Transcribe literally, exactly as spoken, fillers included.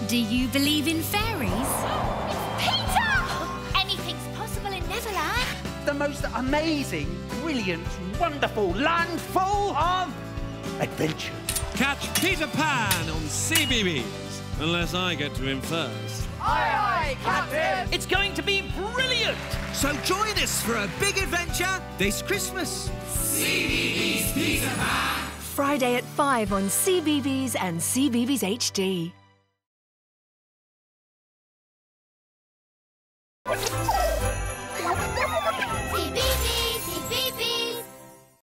Do you believe in fairies? It's Peter! Anything's possible in Neverland. The most amazing, brilliant, wonderful land full of adventure. Catch Peter Pan on CBeebies, unless I get to him first. Aye, aye, Captain! It's going to be brilliant! So join us for a big adventure this Christmas. CBeebies Peter Pan. Friday at five on CBeebies and CBeebies H D.